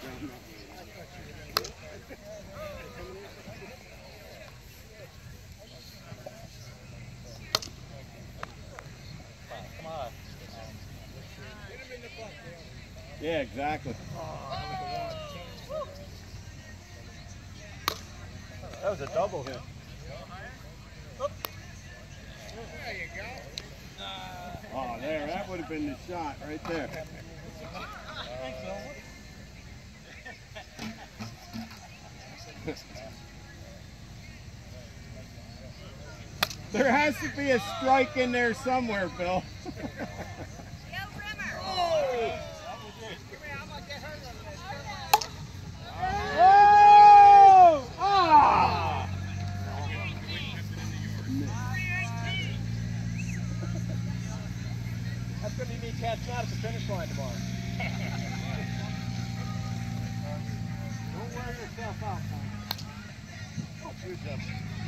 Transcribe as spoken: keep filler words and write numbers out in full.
Yeah, exactly. That was a double hit. There you go. Oh, there, that would have been the shot right there. There has to be a strike in there somewhere, Bill. Oh! Ah! That's going to be me catching out at the finish line tomorrow. Don't wear yourself out, man. Oh, good job.